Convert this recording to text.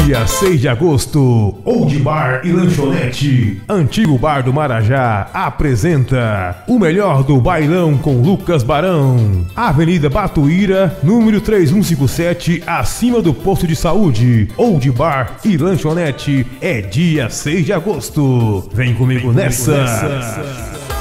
Dia 6 de agosto, Old Bar e Lanchonete, Antigo Bar do Marajá, apresenta o melhor do bailão com Lucas Barão. Avenida Batuíra, número 3157, acima do posto de saúde. Old Bar e Lanchonete é dia 6 de agosto. Vem comigo nessa.